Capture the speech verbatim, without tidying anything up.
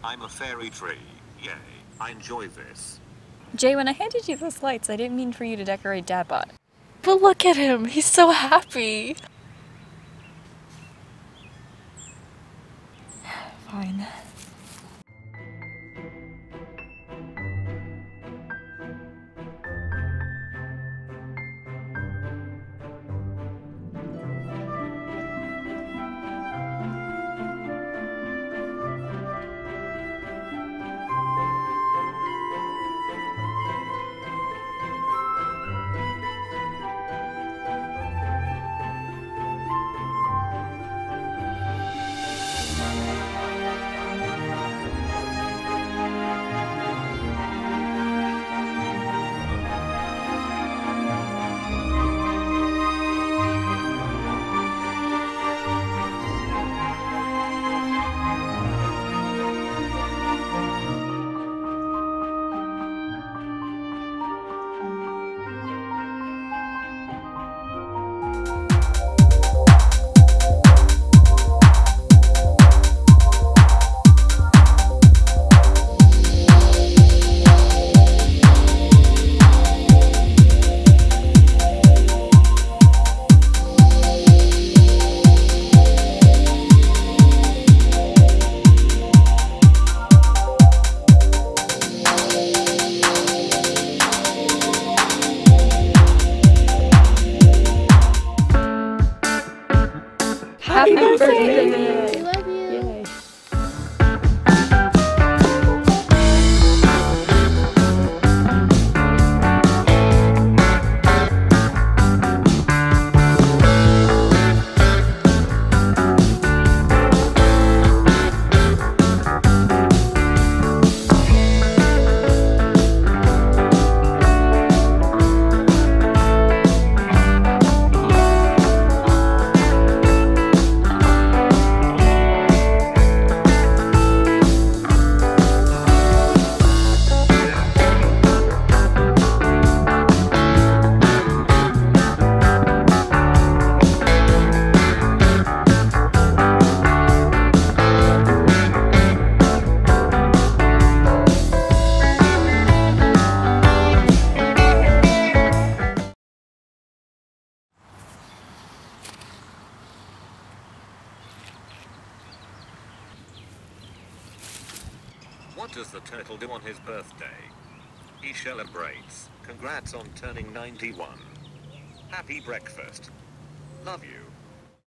I'm a fairy tree. Yay, I enjoy this. Jay, when I handed you those lights, I didn't mean for you to decorate DadBot. But look at him, he's so happy! Fine. Happy, Happy birthday! birthday. We love you! Yay. What does the turtle do on his birthday? He celebrates. Congrats on turning ninety-one. Happy breakfast. Love you.